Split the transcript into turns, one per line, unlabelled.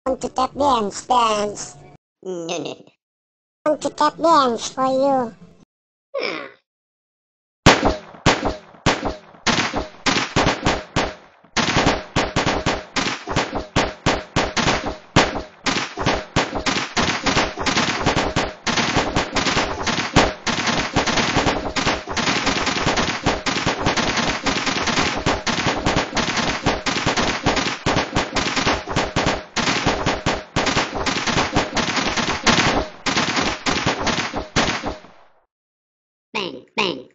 Want to tap dance.
No, no, no.
Want to tap dance for you.
Ah. Bang, bang.